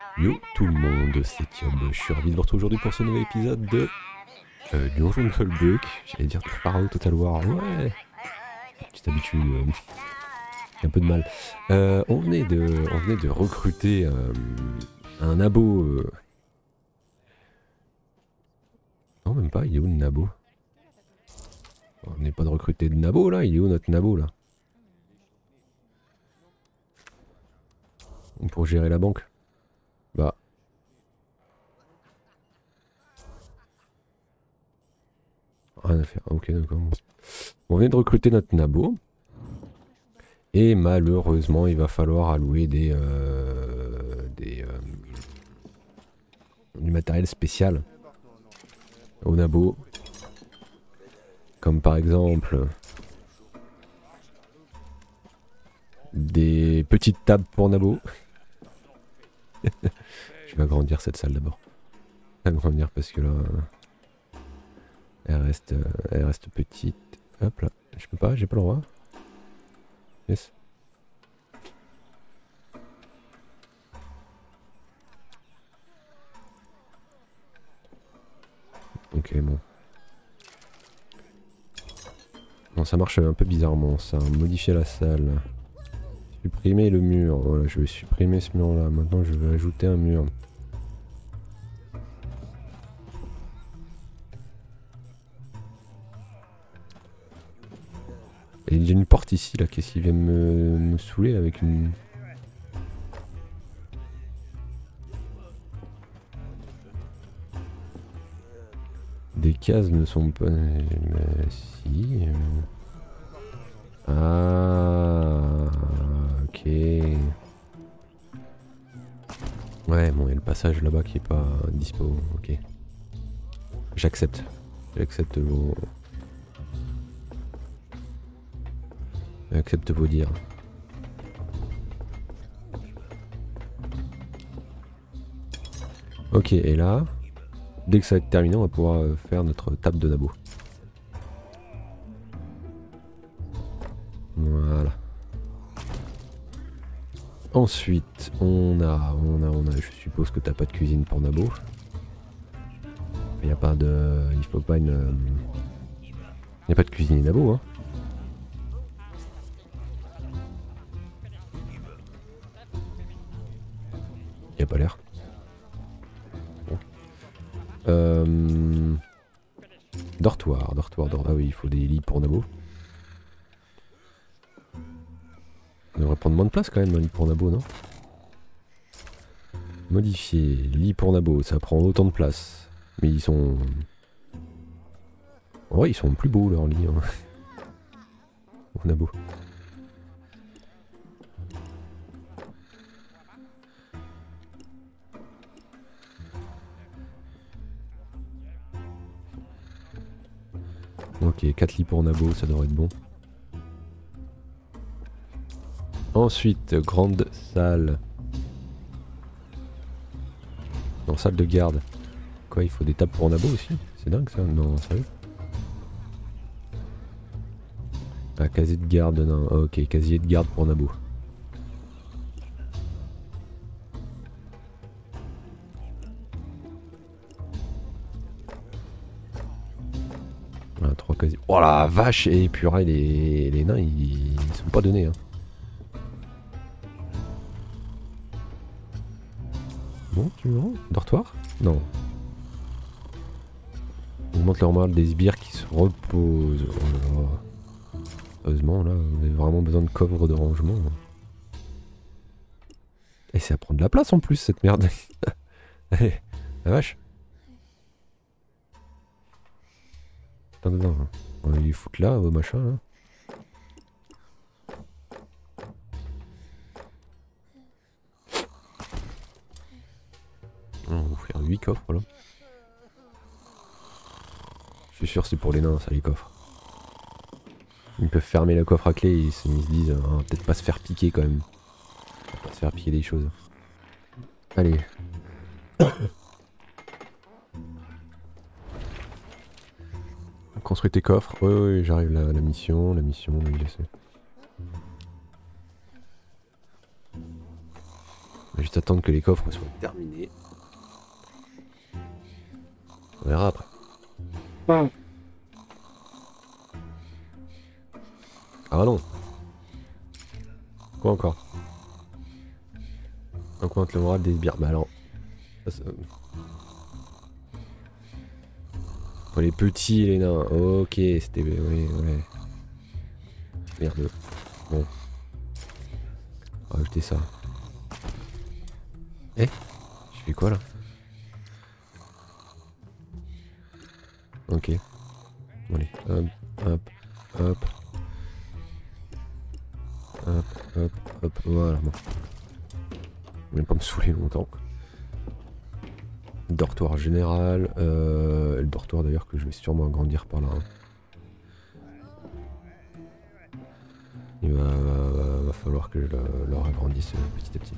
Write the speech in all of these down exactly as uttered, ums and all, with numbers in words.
Yo tout le monde, c'est Thiob, je suis ravi de vous retrouver aujourd'hui pour ce nouvel épisode de euh, Donjon de Nullbuck. J'allais dire Pharaon Total War, ouais, petite habitude, euh, un peu de mal. Euh, on, venait de, on venait de recruter euh, un nabo. Euh... Non, même pas, il est où le nabo? On venait pas de recruter de nabo là, il est où notre nabo là? Pour gérer la banque? Bah. Rien à faire, ok d'accord. On venait de recruter notre nabo. Et malheureusement, il va falloir allouer des, euh, des euh, du matériel spécial au nabo. Comme par exemple des petites tables pour nabo. Je vais agrandir cette salle d'abord. Agrandir parce que là, elle reste, elle reste petite. Hop là, je peux pas, j'ai pas le droit. Yes. Ok, bon. Bon, ça marche un peu bizarrement, ça. Modifier la salle. Supprimer le mur. Voilà, je vais supprimer ce mur là. Maintenant, je vais ajouter un mur. Et il y a une porte ici là. Qu'est-ce qu'il vient me, me saouler avec une. Des cases ne sont pas... Mais si... Ah... Ok... Ouais, bon, il y a le passage là-bas qui est pas dispo, ok. J'accepte. J'accepte vos... J'accepte vos dires. Ok, et là... Dès que ça va être terminé, on va pouvoir faire notre table de nabo. Voilà. Ensuite, on a, on a, on a, je suppose que t'as pas de cuisine pour nabo. Il n'y a pas de, il faut pas une, il n'y a pas de cuisine nabo, hein. Il n'y a pas l'air. Bon. Euh... Dortoir, dortoir, dortoir. Ah oui, il faut des lits pour nabo. On devrait prendre moins de place quand même, un lit pour nabo, non? Modifier, lit pour nabo, ça prend autant de place. Mais ils sont... En vrai, ils sont plus beaux leurs lits. Hein. Au nabo. Ok, quatre lits pour nabo, ça devrait être bon. Ensuite, grande salle. Non, salle de garde. Quoi, il faut des tables pour nabo aussi? C'est dingue ça? Non, sérieux? Ah, casier de garde, non. Ah, ok, casier de garde pour nabo. Voilà, trois casiers. Oh la vache! Et purée, les, les nains, ils... ils sont pas donnés. Hein. Bon, tu veux voir? Dortoir? Non. Augmente leur morale des sbires qui se reposent. Oh là là. Heureusement, là, vous avez vraiment besoin de coffres de rangement. Et c'est à prendre de la place en plus, cette merde. Allez, la vache. Attends, attends. On va les foutre là, vos machins, là. On va vous faire huit coffres, là. Je suis sûr c'est pour les nains, ça, les coffres. Ils peuvent fermer le coffre à clé, ils se, ils se disent, hein, peut-être pas se faire piquer quand même. Pas se faire piquer des choses. Allez. Construis tes coffres. Oui, oui, j'arrive la, la mission, la mission, oui, je sais. va juste attendre que les coffres soient terminés. On verra après. Hum. Ah non. Quoi encore? Augmente le moral des sbires. Bah alors. Ça, pour les petits et les nains. Ok, c'était. Oui, ouais. Merde. Bon. On va ajouter ça. Eh? Je fais quoi là? Ok. Bon, allez. Hop, hop, hop. Hop, hop, hop. Voilà, bon. Je vais pas me saouler longtemps. Dortoir général. Euh, le dortoir d'ailleurs que je vais sûrement agrandir par là. Hein. Il va, va, va falloir que je le, leur agrandisse petit à petit.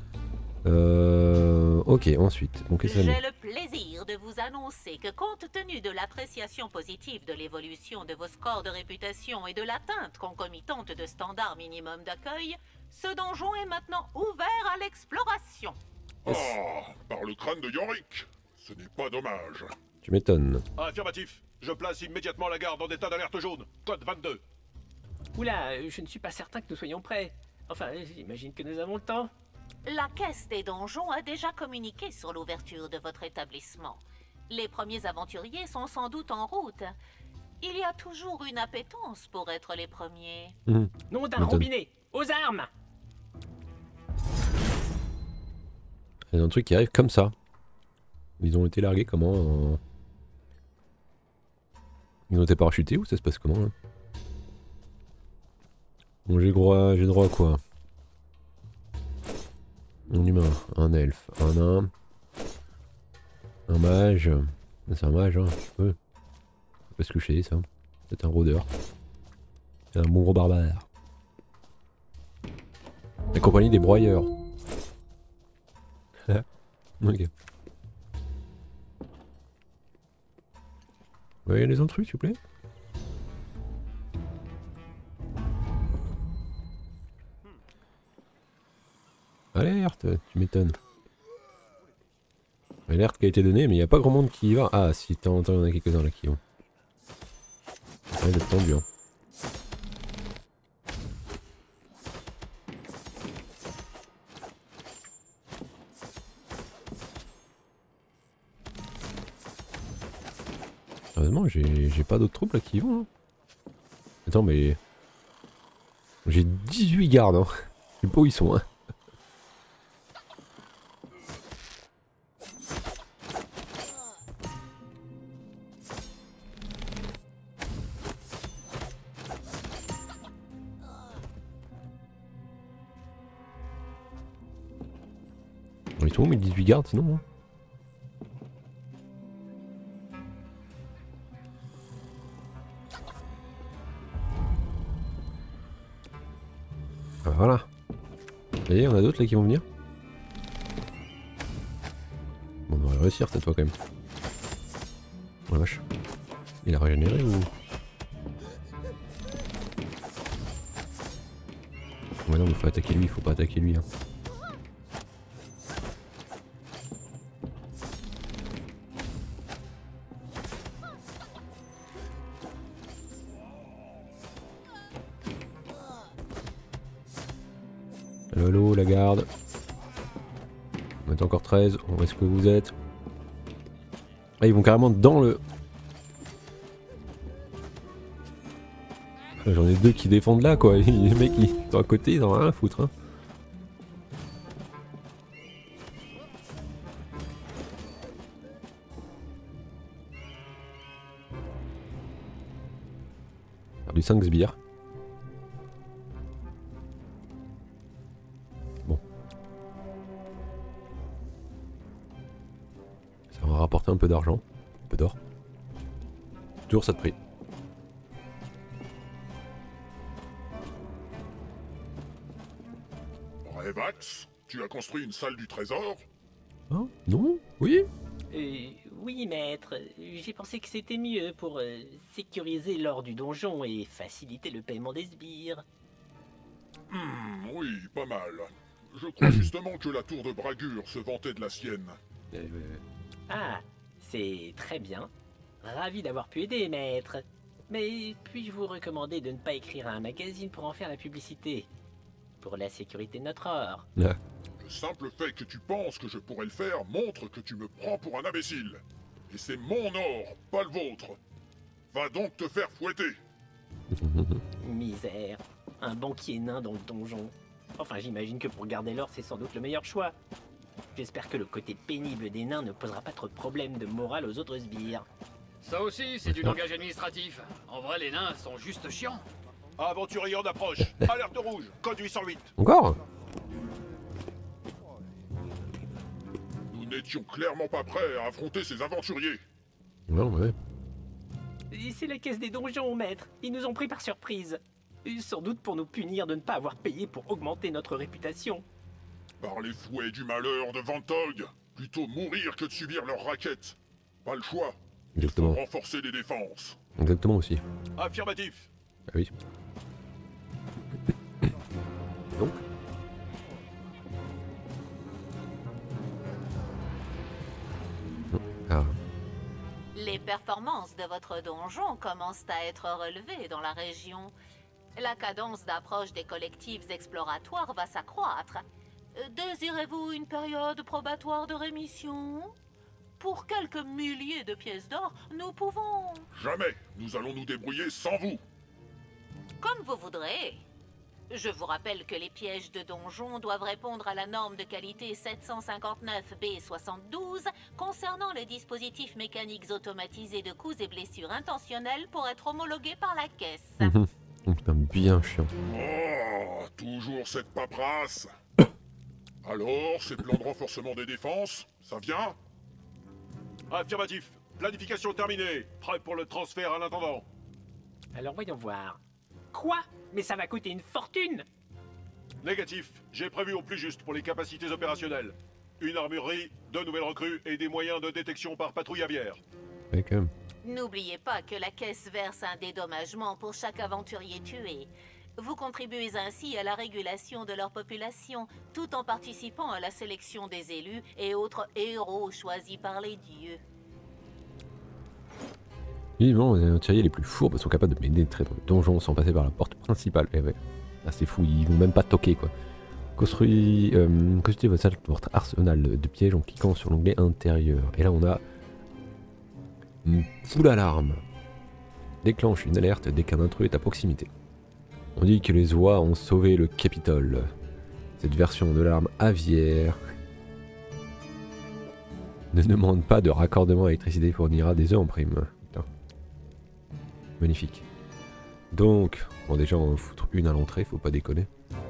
Euh, ok, ensuite. Bon, qu'est-ce que ça met ? J'ai le plaisir de vous annoncer que compte tenu de l'appréciation positive de l'évolution de vos scores de réputation et de l'atteinte concomitante de standards minimum d'accueil, ce donjon est maintenant ouvert à l'exploration. Yes. Ah, par le crâne de Yorick. Ce n'est pas dommage. Tu m'étonnes. Affirmatif. Je place immédiatement la garde en état d'alerte jaune. Code vingt-deux. Oula, je ne suis pas certain que nous soyons prêts. Enfin, j'imagine que nous avons le temps. La caisse des donjons a déjà communiqué sur l'ouverture de votre établissement. Les premiers aventuriers sont sans doute en route. Il y a toujours une appétence pour être les premiers. Mmh. Nom d'un M'étonne. robinet. Aux armes. Il y a un truc qui arrive comme ça. Ils ont été largués comment en... Ils ont été parachutés ou ça se passe comment là? Bon, j'ai droit, j'ai droit à quoi? Un humain, un elfe, un nain, un mage. C'est un mage, hein, je peux. Je peux se coucher, ça. C'est un rôdeur. C'est un bon gros barbare. La compagnie des broyeurs. Ok. Vous voyez les autres trucs, s'il vous plaît? Alerte, tu m'étonnes. Alerte qui a été donnée, mais il n'y a pas grand monde qui y va. Ah, si, de temps en temps, il y en a quelques-uns là qui vont. Ça va être tendu, hein. Heureusement, j'ai pas d'autres troupes là qui y vont. Hein. Attends, mais. J'ai dix-huit gardes, hein. Je sais pas où ils sont, hein. Ils sont où mes dix-huit gardes sinon hein. Ah, voilà. Vous voyez, on a d'autres là qui vont venir. Bon, on va réussir cette fois quand même. Oh la vache. Il a régénéré ou... Ouais non mais faut attaquer lui, faut pas attaquer lui hein. Allo, allo, la garde. On est encore treize, où est-ce que vous êtes? Ah, ils vont carrément dans le... J'en ai deux qui défendent là quoi, les mecs qui sont à côté, ils en ont rien à foutre hein. Du cinq sbires. Bon. Ça va rapporter un peu d'argent. Un peu d'or. Toujours ça de prix. Revax, tu as construit une salle du trésor? Hein? Non? Oui? Euh, oui, maître. J'ai pensé que c'était mieux pour euh, sécuriser l'or du donjon et faciliter le paiement des sbires. Hmm, oui, pas mal. Je crois justement que la tour de Bragure se vantait de la sienne. Eh, ouais, ouais. Ah, c'est très bien. Ravi d'avoir pu aider, maître. Mais puis-je vous recommander de ne pas écrire à un magazine pour en faire la publicité? Pour la sécurité de notre or. Ah. Le simple fait que tu penses que je pourrais le faire montre que tu me prends pour un imbécile. Et c'est mon or, pas le vôtre. Va donc te faire fouetter. Misère. Un banquier nain dans le donjon. Enfin, j'imagine que pour garder l'or, c'est sans doute le meilleur choix. J'espère que le côté pénible des nains ne posera pas trop de problèmes de morale aux autres sbires. Ça aussi, c'est du langage administratif. En vrai, les nains sont juste chiants. Aventurier en approche. Alerte rouge. Code huit cent huit. Encore? Nous n'étions clairement pas prêts à affronter ces aventuriers. Non, ouais. Et c'est la caisse des donjons, maître. Ils nous ont pris par surprise. Et sans doute pour nous punir de ne pas avoir payé pour augmenter notre réputation. Par les fouets du malheur de Vantog, plutôt mourir que de subir leurs raquettes. Pas le choix. Exactement. Renforcer les défenses. Exactement aussi. Affirmatif. Ah oui. Donc Ah. Les performances de votre donjon commencent à être relevées dans la région. La cadence d'approche des collectifs exploratoires va s'accroître. Euh, Désirez-vous une période probatoire de rémission? Pour quelques milliers de pièces d'or, nous pouvons... Jamais. Nous allons nous débrouiller sans vous. Comme vous voudrez. Je vous rappelle que les pièges de donjon doivent répondre à la norme de qualité sept cent cinquante-neuf B soixante-douze concernant les dispositifs mécaniques automatisés de coups et blessures intentionnelles pour être homologués par la caisse. Mhm. Putain, bien chiant. Oh, toujours cette paperasse. Alors, ces plans de renforcement des défenses, ça vient? Affirmatif. Planification terminée. Prêt pour le transfert à l'intendant. Alors voyons voir. Quoi? Mais ça va coûter une fortune! Négatif. J'ai prévu au plus juste pour les capacités opérationnelles. Une armurerie, deux nouvelles recrues et des moyens de détection par patrouille aviaire. Ouais, quand même. N'oubliez pas que la caisse verse un dédommagement pour chaque aventurier tué. Vous contribuez ainsi à la régulation de leur population, tout en participant à la sélection des élus et autres héros choisis par les dieux. Vivement, les aventuriers les plus fourbes sont capables de pénétrer dans le donjon sans passer par la porte principale. Eh ouais. Ah, c'est fou, ils vont même pas toquer quoi. Construis, euh, consultez votre, votre arsenal de pièges en cliquant sur l'onglet intérieur. Et là on a une full alarme. Déclenche une alerte dès qu'un intrus est à proximité. On dit que les oies ont sauvé le Capitole. Cette version de l'alarme aviaire ne demande pas de raccordement à l'électricité, fournira des œufs en prime. Putain. Magnifique. Donc, bon déjà on va foutre une à l'entrée, faut pas déconner.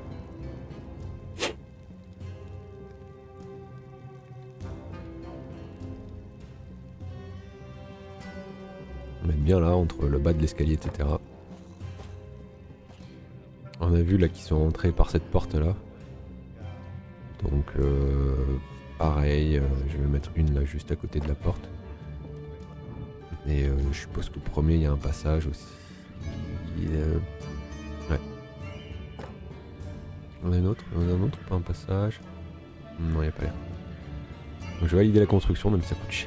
On va mettre bien là, entre le bas de l'escalier, et cetera. On a vu là qu'ils sont rentrés par cette porte là. Donc euh, pareil, euh, je vais mettre une là juste à côté de la porte. Et euh, je suppose que le premier il y a un passage aussi. Euh, ouais. On a une autre, on a un autre, pas un passage. Non, il n'y a pas l'air. Donc je vais valider la construction même si ça coûte cher.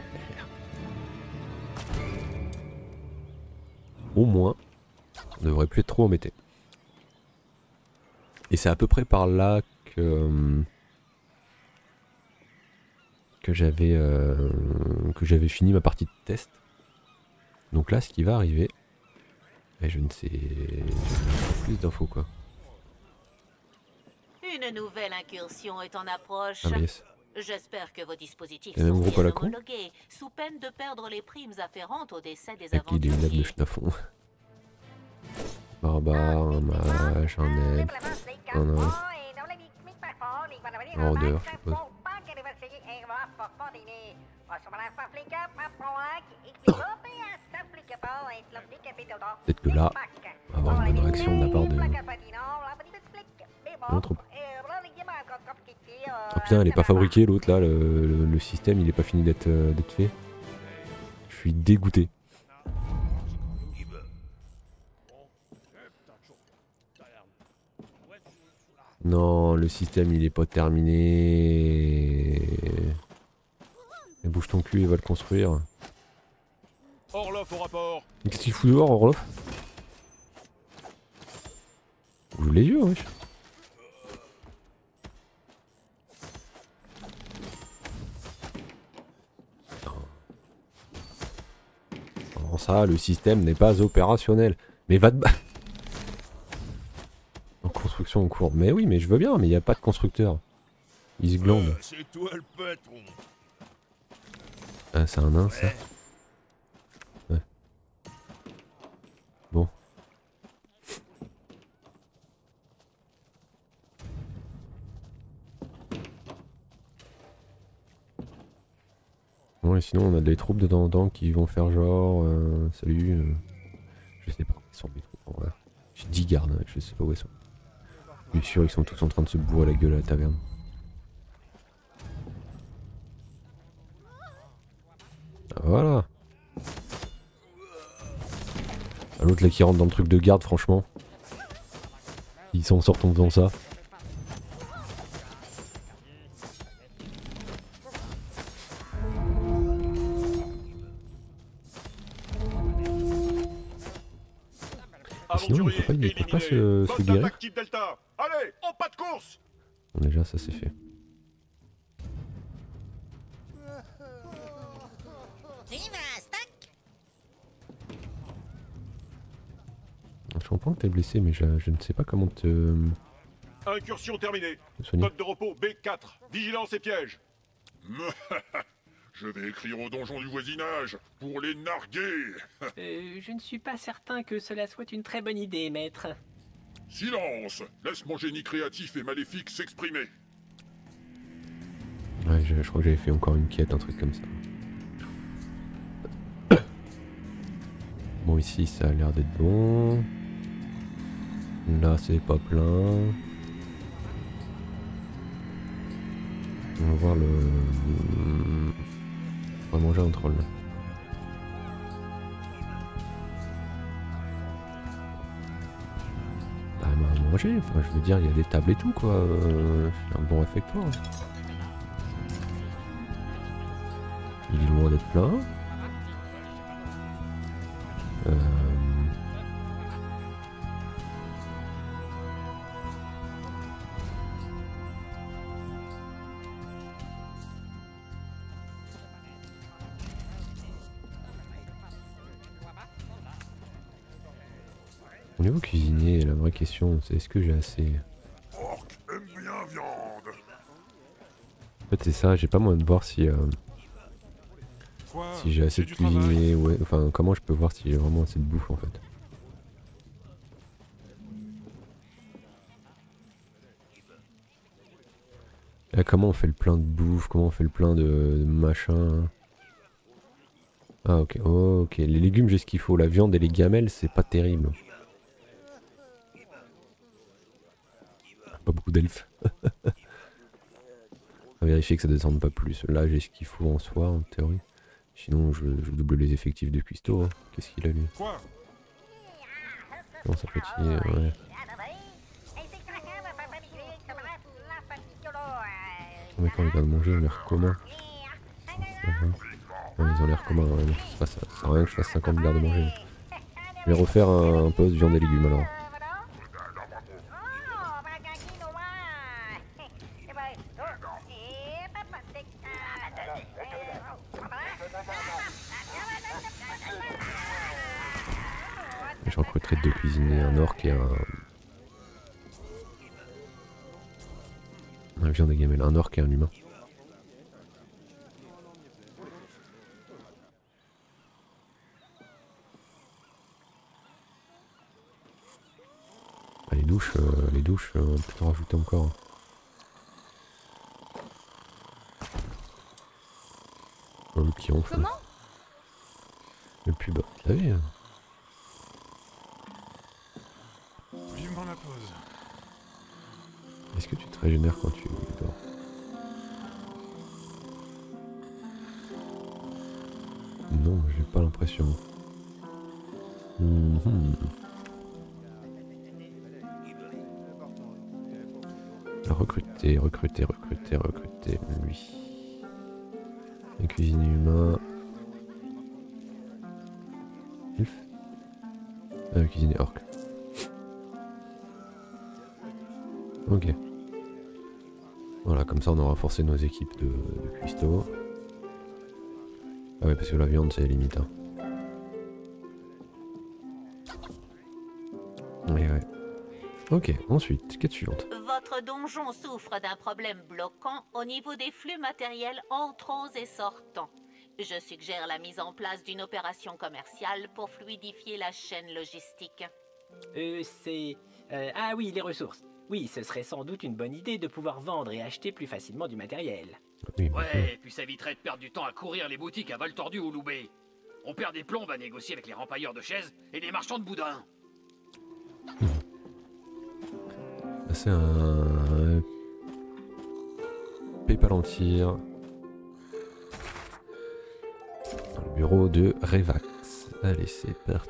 Au moins, on devrait plus être trop embêté. Et c'est à peu près par là que que j'avais euh, que j'avais fini ma partie de test. Donc là, ce qui va arriver, et je ne sais plus d'infos quoi. Une nouvelle incursion est en approche. Ah mais yes. J'espère que vos dispositifs Et même sont groupe à la bien con. homologués, sous peine de perdre les primes afférentes au décès des Avec des lunettes de aventuriers. Schnafon. Barbare, un mage, un aide, un nain, un rôdeur, je suppose. Peut-être que là, on va avoir une bonne réaction de la part de l'autre. Oh putain, elle est pas fabriquée l'autre là, le, le, le système il est pas fini d'être euh, d'être fait. Je suis dégoûté. Non, le système il est pas terminé. Et bouge ton cul, il va le construire. Orloff au rapport. Qu'est-ce qu'il fout dehors, Orloff? Ouvre les yeux, wesh. Comment ça, le système n'est pas opérationnel? Mais va te battre. En construction en cours. Mais oui, mais je veux bien, mais il n'y a pas de constructeur. Il se glande. Euh, c'est toi le patron. Ah, c'est un nain, ça. Ouais. Bon. Bon, et sinon, on a des troupes de temps en temps qui vont faire genre... Euh, salut. Euh, je sais pas où ils sont, mes troupes, en vrai. J'ai dix gardes, hein, je sais pas où ils sont. Je suis sûr, ils sont tous en train de se bourrer la gueule à la taverne. Voilà. Ah, l'autre là qui rentre dans le truc de garde, franchement. Ils s'en sortent en faisant ça. Et sinon, il peut pas, il peut pas se, se guérir. Allez, en pas de course. Bon, déjà, ça c'est fait. Je comprends que t'es blessé, mais je, je ne sais pas comment te... Incursion terminée. soigner. Code de repos B quatre. Vigilance et piège. Je vais écrire au donjon du voisinage pour les narguer. Euh, je ne suis pas certain que cela soit une très bonne idée, maître. Silence! Laisse mon génie créatif et maléfique s'exprimer. Ouais, je, je crois que j'avais fait encore une quête, un truc comme ça. Bon, ici, ça a l'air d'être bon. Là, c'est pas plein. On va voir le... On va manger un troll. Bah, à manger, enfin, je veux dire, il y a des tables et tout, quoi. Euh, c'est un bon réfectoire. Il est loin d'être plein. Euh... Au niveau cuisinier, la vraie question, c'est est-ce que j'ai assez... Orc aime bien viande. En fait, c'est ça, j'ai pas moyen de voir si... Euh... Quoi? Si j'ai assez de cuisinier, ouais, enfin comment je peux voir si j'ai vraiment assez de bouffe en fait. Là comment on fait le plein de bouffe, comment on fait le plein de, de machin. Ah ok, oh, ok, les légumes j'ai ce qu'il faut, la viande et les gamelles c'est pas terrible. Pas beaucoup d'elfes. On va vérifier que ça descende pas plus, là j'ai ce qu'il faut en soi en théorie. Sinon, je, je double les effectifs de cuistot. Hein. Qu'est-ce qu'il a lui? Quoi? Comment ça petit, ouais. Mais quand il vient de manger, ils ont l'air communs. Uh-huh. Ouais, ils ont l'air communs. Ouais. Ça, ça, ça sert à rien que je fasse cinquante gardes manger. Je vais refaire un, un poste viande et légumes alors. Je recruterai deux cuisiniers, un orc et un... Un viande et gamelle, un orc et un humain. Ah, les douches, euh, les douches, euh, on peut en rajouter encore. Oh, le qui ronfle. Comment? Le pub, vous savez. Vivement la pause. Est-ce que tu te régénères quand tu dors? Non, j'ai pas l'impression. Mmh. recruter, recruter, recruter, recruter lui. Le cuisinier humain. Elf. Ah, le cuisinier orc. Ok. Voilà, comme ça on aura renforcé nos équipes de, de cuistots. Ah ouais, parce que la viande c'est limite. Hein. Ouais, ouais. Ok, ensuite, quête suivante. Votre donjon souffre d'un problème bloquant au niveau des flux matériels entrants et sortants. Je suggère la mise en place d'une opération commerciale pour fluidifier la chaîne logistique. Euh, c'est... euh, ah oui, les ressources. Oui, ce serait sans doute une bonne idée de pouvoir vendre et acheter plus facilement du matériel. Oui, Ouais, et puis ça éviterait de perdre du temps à courir les boutiques à vol tordu ou loubé. On perd des plombs à négocier avec les rempailleurs de chaises et les marchands de boudin. c'est un... Papalantir. Dans le bureau de Revax. Allez, c'est parti.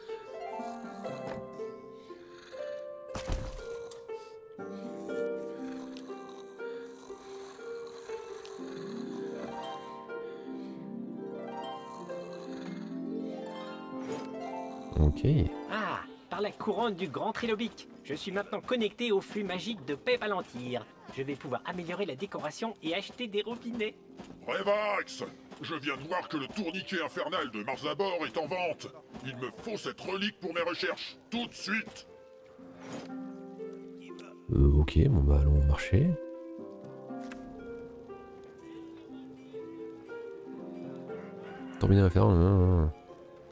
Ok. Ah, par la couronne du grand trilobique. Je suis maintenant connecté au flux magique de Papalantir. Je vais pouvoir améliorer la décoration et acheter des robinets. Revax, je viens de voir que le tourniquet infernal de Marzabor est en vente. Il me faut cette relique pour mes recherches, tout de suite. Euh, ok, bon bah allons au marché. Tourniquet infernal. Non, non.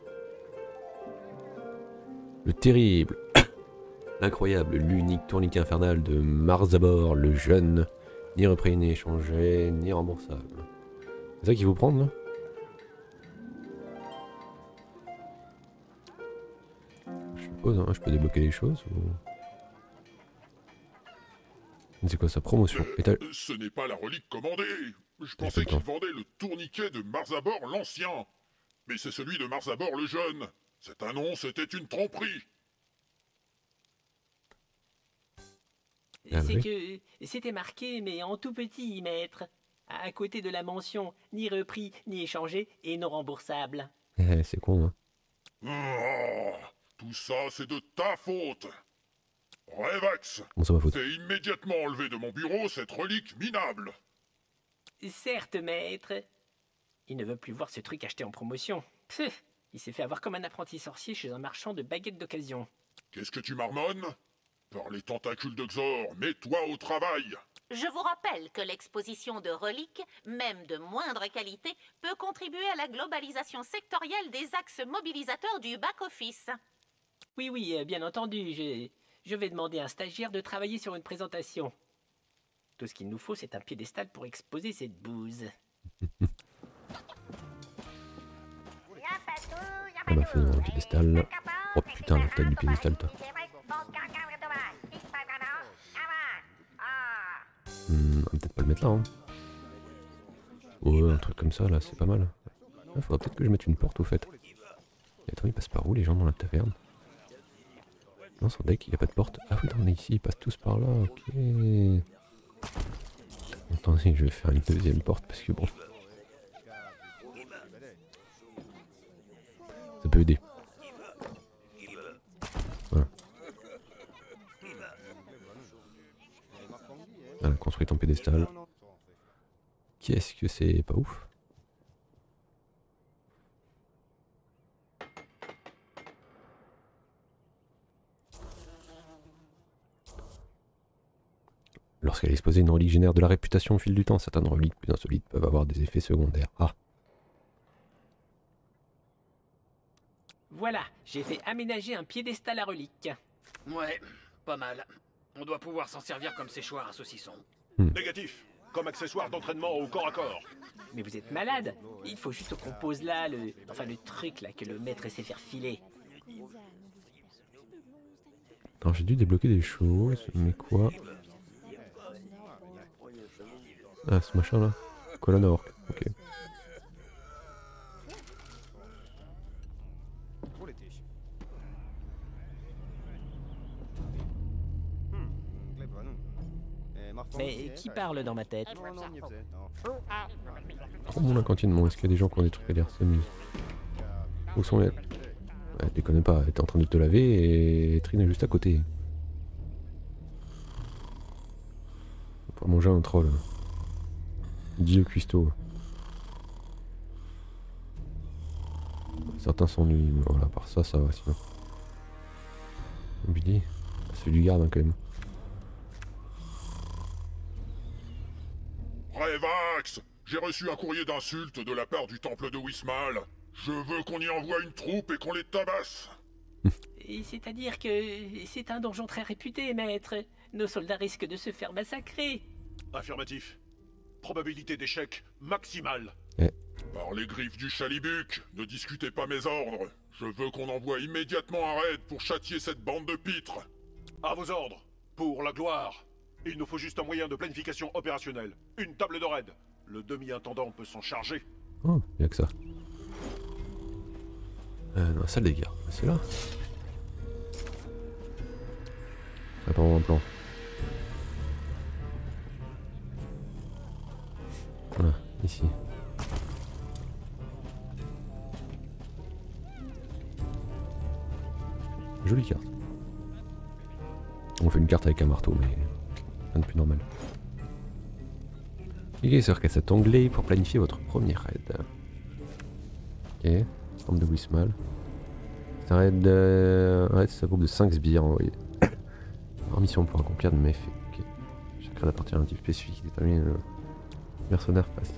Le terrible, l'incroyable, l'unique tourniquet infernal de Marzabor le jeune, ni repris, ni échangé, ni remboursable. C'est ça qu'il faut prendre là? Je suppose, hein, je peux débloquer les choses ou... C'est quoi sa promotion? Étal... Euh, ce n'est pas la relique commandée. Je pensais qu'il vendait le tourniquet de Marzabor l'ancien. Mais c'est celui de Marzabor le jeune. Cette annonce était une tromperie. Ah C'est oui. que c'était marqué, mais en tout petit, maître. À côté de la mention ni repris, ni échangé et non remboursable. Eh, c'est con, hein. Oh, tout ça, c'est de ta faute. Revax, Bon, c'est ma faute. fais immédiatement enlever de mon bureau cette relique minable. Certes, maître. Il ne veut plus voir ce truc acheté en promotion. Pfff, il s'est fait avoir comme un apprenti sorcier chez un marchand de baguettes d'occasion. Qu'est-ce que tu marmonnes? Par les tentacules de Xor, mets-toi au travail. Je vous rappelle que l'exposition de reliques, même de moindre qualité, peut contribuer à la globalisation sectorielle des axes mobilisateurs du back-office. Oui, oui, euh, bien entendu, je, je vais demander à un stagiaire de travailler sur une présentation. Tout ce qu'il nous faut, c'est un piédestal pour exposer cette bouse. Ah bah faisons un piédestal. Oh putain, la tête du piédestal, toi. Hmm, on va peut-être pas le mettre là, hein. Ouais, un truc comme ça, là, c'est pas mal. Ah, faudra peut-être que je mette une porte, au fait. Et attends, ils passent par où, les gens dans la taverne? Non, sur deck, il n'y a pas de porte. Ah oui, non, on est ici, ils passent tous par là, ok. Attendez, je vais faire une deuxième porte, parce que bon... Ça peut aider. Voilà. Voilà, construis ton pédestal. Qu'est-ce que c'est pas ouf? Lorsqu'elle est exposée une relique génère de la réputation au fil du temps, certaines reliques plus insolites peuvent avoir des effets secondaires. Ah. Voilà, j'ai fait aménager un piédestal à reliques. Ouais, pas mal. On doit pouvoir s'en servir comme séchoir à saucisson. Négatif. Comme accessoire d'entraînement au corps à corps. Mais vous êtes malade. Il faut juste qu'on pose là le... Enfin le truc là que le maître essaie faire filer. Attends, j'ai dû débloquer des choses, mais quoi? Ah, ce machin là. Colonne orc, ok. Mais qui parle dans ma tête? Trop bon la cantine, bon, est-ce qu'il y a des gens qui ont des trucs à dire? C'est mieux. Où sont les... Ouais, déconne pas, t'es en train de te laver et Trine est juste à côté. On va manger un troll. Dieu cuistot. Certains s'ennuient, mais voilà, par ça, ça va sinon. Billy, c'est du garde hein, quand même. Révax! J'ai reçu un courrier d'insulte de la part du temple de Wismal. Je veux qu'on y envoie une troupe et qu'on les tabasse. Et c'est-à-dire que c'est un donjon très réputé, maître. Nos soldats risquent de se faire massacrer. Affirmatif. Probabilité d'échec maximale. Par les griffes du chalibuc, ne discutez pas mes ordres. Je veux qu'on envoie immédiatement un raid pour châtier cette bande de pitres. À vos ordres. Pour la gloire. Il nous faut juste un moyen de planification opérationnelle. Une table de raid. Le demi-intendant peut s'en charger. Oh, y'a que ça. Euh, dans la salle des gardes, c'est là. Préparons un plan. Voilà, ici. Jolie carte. On fait une carte avec un marteau, mais rien de plus normal. Cliquez sur cet onglet pour planifier votre premier raid. Ok, forme de Wismal. C'est un raid, euh, un raid c'est un groupe de cinq sbires envoyés. En mission pour accomplir de méfaits. Ok. Chaque raid appartient à un type spécifique qui détermine le mercenaire passif.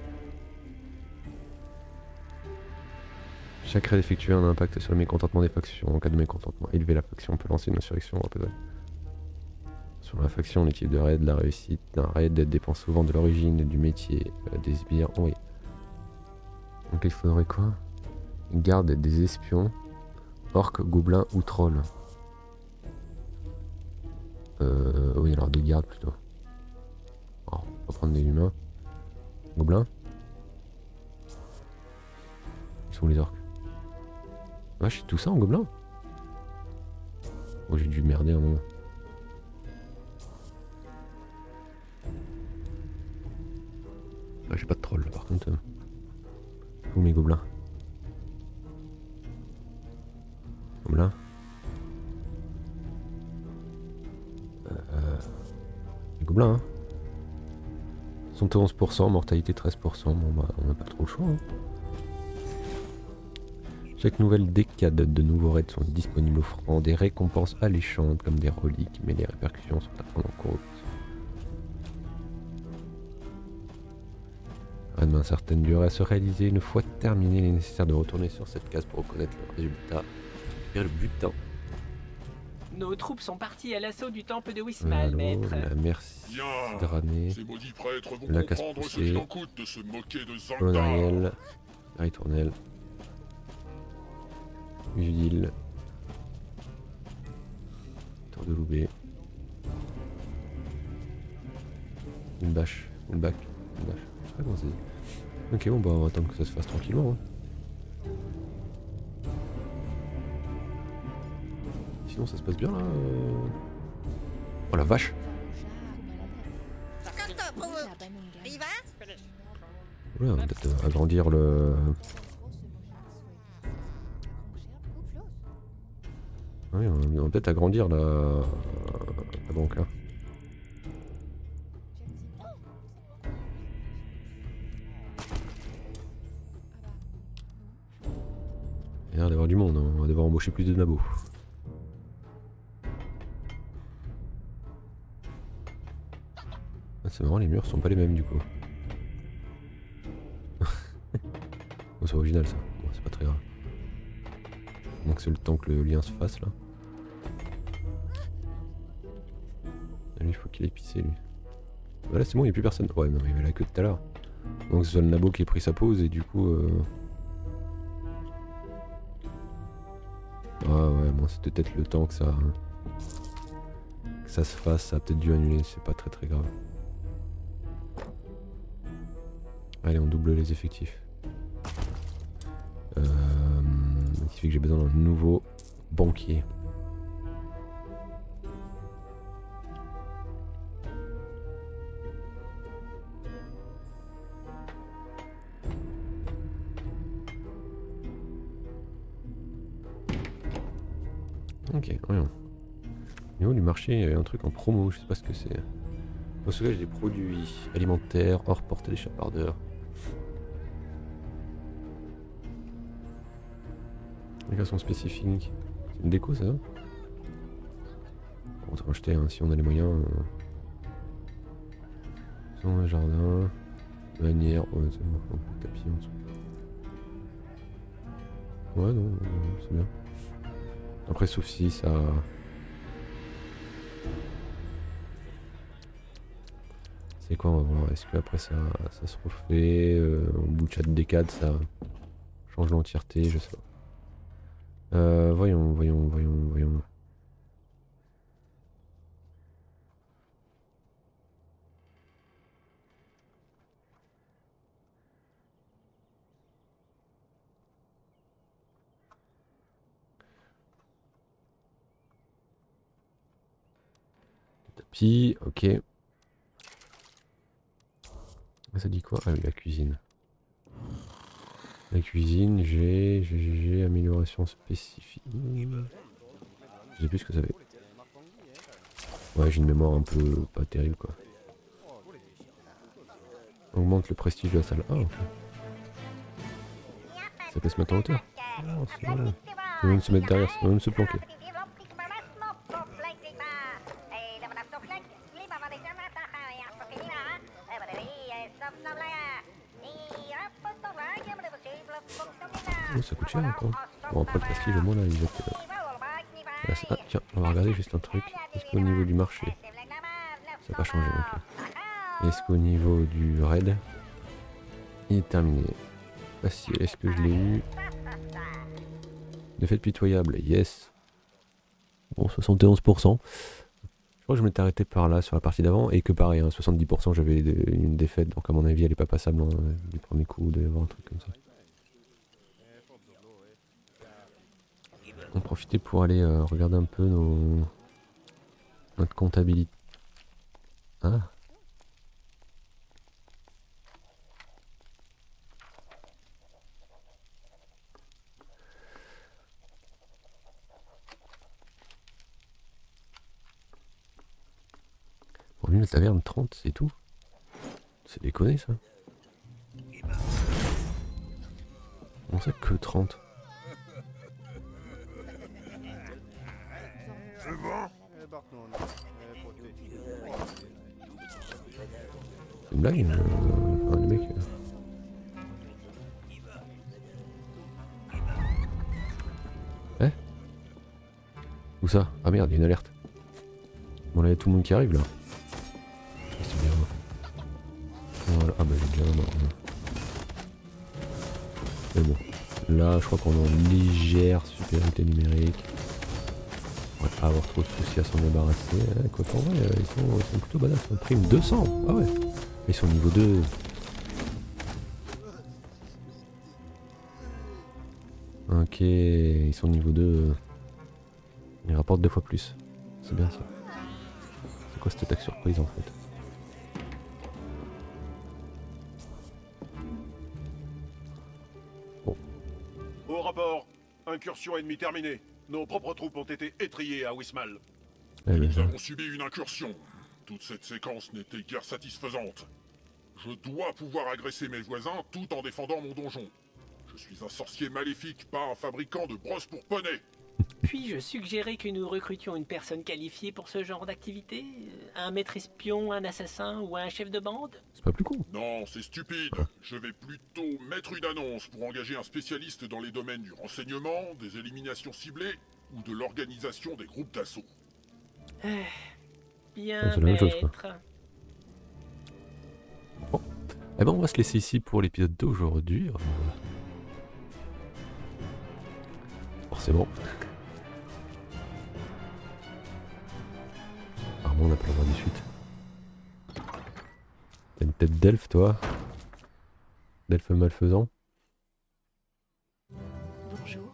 Chaque raid effectué a un impact sur le mécontentement des factions. En cas de mécontentement élevé, la faction peut lancer une insurrection européenne. Sur la faction, l'équipe de raid, la réussite d'un raid dépend souvent de l'origine et du métier euh, des sbires. Oui. Donc il faudrait quoi? Garde des espions, orques, gobelins ou trolls. Euh, oui, alors des gardes plutôt. Alors, on va prendre des humains. Gobelins. Ils sont où les orques? Vache, tout ça en gobelin? Oh, j'ai dû merder un moment. Ah, j'ai pas de troll par contre. Euh... Où mes gobelins? Gobelins. Euh... Les gobelins, hein. soixante et onze pour cent, mortalité treize pour cent. Bon bah, on n'a pas trop le choix. Hein. Chaque nouvelle décade de nouveaux raids sont disponibles offrant des récompenses alléchantes comme des reliques, mais les répercussions sont à prendre en compte. Raid d'une certaine durée à se réaliser. Une fois terminé, il est nécessaire de retourner sur cette case pour reconnaître le résultat et le butin. Nos troupes sont parties à l'assaut du temple de Wismal, maître. La merci Bien. Drané, Ces maudits prêtres vont la comprendre ce casse-poussée, qu'il en coûte de se moquer de Zandar. Onariel, Ritournelle, Judil, Tour de Loubet, une bâche, une bac, une bâche. Je sais pas comment c'est dit. Ok, bon bah on va attendre que ça se fasse tranquillement. Hein. Sinon ça se passe bien là. Euh... Oh la vache! Ouais, on va peut-être agrandir le... Oui, on va peut-être agrandir la... la banque là. Il y a l'air d'avoir du monde, hein. On va devoir embaucher plus de nabos. Ah, c'est marrant, les murs sont pas les mêmes du coup. Oh, c'est original ça, bon, c'est pas très grave. Donc c'est le temps que le lien se fasse là. Ah, lui, il faut qu'il ait pissé lui. Voilà, c'est bon, il n'y a plus personne. Ouais, mais il y avait la queue tout à l'heure. Donc c'est le nabo qui a pris sa pause et du coup... Euh... Ah ouais, bon c'était peut-être le temps que ça... que ça se fasse, ça a peut-être dû annuler, c'est pas très très grave. Allez, on double les effectifs. Euh... Ce qui fait que j'ai besoin d'un nouveau banquier. Ok, voyons. Au niveau du marché, il y a un truc en promo, je sais pas ce que c'est. Au stockage des produits alimentaires, hors portée d'échappardeur. Décoration spécifique. C'est une déco ça? Bon, on va acheter hein, si on a les moyens. Euh... Dans le jardin. Manière. Ouais, c'est bon, un peu de tapis en dessous. Ouais, non, non, non c'est bien. Après, sauf si ça. C'est quoi, on va voir. Est-ce que après ça, ça se refait euh, au bout de chaque décade, ça change l'entièreté, je sais pas. Euh, voyons, voyons, voyons, voyons. Tapis, ok. Ça dit quoi? Ah oui, la cuisine. La cuisine, j'ai, j'ai, j'ai, amélioration spécifique. Je sais plus ce que ça fait. Ouais, j'ai une mémoire un peu pas terrible quoi. Augmente le prestige de la salle. Ah, ok. Ça peut se mettre en hauteur. Oh, c'est bon. Ça peut même se mettre derrière, ça peut même se planquer. Oh, ça coûte cher encore. Bon, après le prestige, au moins là, il va être. Euh... Ah, tiens, on va regarder juste un truc. Est-ce qu'au niveau du marché, ça n'a pas changé non plus? Est-ce qu'au niveau du raid, il est terminé? Facile, est-ce que je l'ai eu? Défaite pitoyable, yes. Bon, soixante et onze pour cent. Je crois que je m'étais arrêté par là sur la partie d'avant et que pareil, hein, soixante-dix pour cent j'avais une défaite, donc à mon avis elle est pas passable hein, du premier coup, de avoir un truc comme ça. On profitait pour aller euh, regarder un peu nos... notre comptabilité. Ah. Revenu de taverne trente, c'est tout? C'est déconné ça. Comment ça que trente? C'est une blague euh, enfin, le mec. Euh... Eh où ça? Ah merde, il y a une alerte. Bon là il y a tout le monde qui arrive là. C'est bien. Voilà. Ah bah j'ai déjà mort. Mais bon. Là je crois qu'on est en légère supériorité numérique. On va pas avoir trop de soucis à s'en débarrasser. Eh, quoi qu'en vrai, ils sont, ils sont plutôt badass. Ils ont pris une deux cents. Ah ouais. Ils sont au niveau deux. Ok, ils sont au niveau deux. Ils rapportent deux fois plus. C'est bien ça. C'est quoi cette attaque surprise en fait? Bon. Au rapport, incursion ennemie terminée. Nos propres troupes ont été étrillées à Wismal. Eh ben, Nous avons subi une incursion. Toute cette séquence n'était guère satisfaisante. Je dois pouvoir agresser mes voisins tout en défendant mon donjon. Je suis un sorcier maléfique, pas un fabricant de brosses pour poney. Puis-je suggérer que nous recrutions une personne qualifiée pour ce genre d'activité? Un maître espion, un assassin ou un chef de bande? c'est pas plus con. Non, c'est stupide. Je vais plutôt mettre une annonce pour engager un spécialiste dans les domaines du renseignement, des éliminations ciblées ou de l'organisation des groupes d'assaut. Bien, c'est la même chose, quoi. maître. Bon. Eh ben on va se laisser ici pour l'épisode d'aujourd'hui. Forcément. Apparemment on n'a pas le droit de suite. T'as une tête d'elfe toi? D'elfe malfaisant? Bonjour.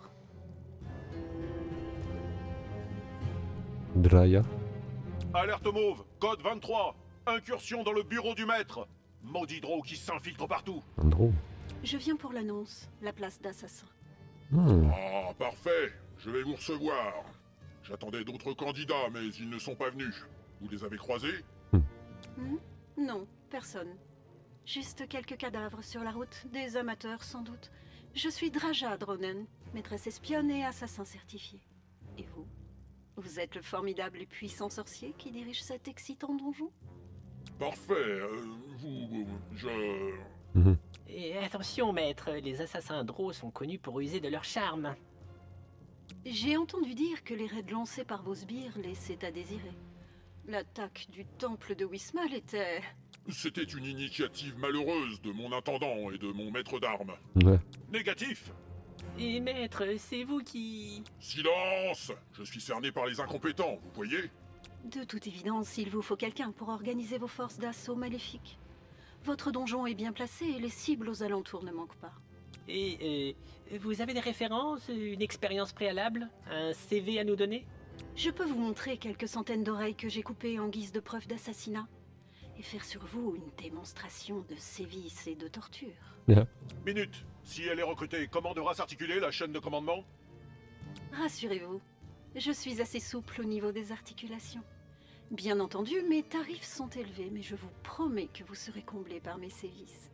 Draya? Alerte mauve, code vingt-trois. Incursion dans le bureau du maître. Maudit Drow qui s'infiltre partout. Un drôle. Je viens pour l'annonce, la place d'assassin. Hmm. Ah, parfait. Je vais vous recevoir. J'attendais d'autres candidats, mais ils ne sont pas venus. Vous les avez croisés? Hmm? Non, personne. Juste quelques cadavres sur la route, des amateurs sans doute. Je suis Draja Dronen, maîtresse espionne et assassin certifié. Et vous? Vous êtes le formidable et puissant sorcier qui dirige cet excitant donjon? Parfait, euh, vous... je... Mhm. Et attention, maître, les assassins Drow sont connus pour user de leur charme. J'ai entendu dire que les raids lancés par vos sbires laissaient à désirer. L'attaque du temple de Wismal était... C'était une initiative malheureuse de mon intendant et de mon maître d'armes. Ouais. Négatif. Et maître, c'est vous qui... Silence! Je suis cerné par les incompétents, vous voyez? De toute évidence, il vous faut quelqu'un pour organiser vos forces d'assaut maléfiques. Votre donjon est bien placé et les cibles aux alentours ne manquent pas. Et euh, vous avez des références, une expérience préalable, un C V à nous donner? Je peux vous montrer quelques centaines d'oreilles que j'ai coupées en guise de preuve d'assassinat. Et faire sur vous une démonstration de sévices et de torture. Minute. Si elle est recrutée, comment devra s'articuler la chaîne de commandement? Rassurez-vous, je suis assez souple au niveau des articulations. Bien entendu, mes tarifs sont élevés, mais je vous promets que vous serez comblé par mes sévices.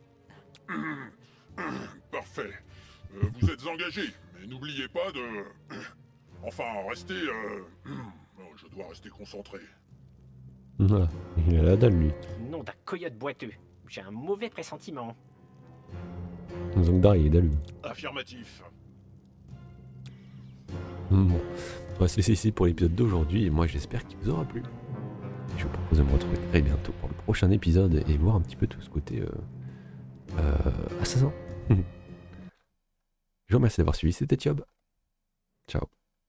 Parfait. Euh, vous êtes engagé, mais n'oubliez pas de... Enfin, restez... Euh... oh, je dois rester concentré. Voilà. Il a la dalle, lui. Nom d'un coyote boiteux. J'ai un mauvais pressentiment. Zongdar, il est dalle. Affirmatif. Bon. On va se laisser ici pour l'épisode d'aujourd'hui. Et moi, j'espère qu'il vous aura plu. Je vous propose de me retrouver très bientôt pour le prochain épisode et voir un petit peu tout ce côté euh, euh, assassin. Je vous remercie d'avoir suivi. C'était Thiob. Ciao.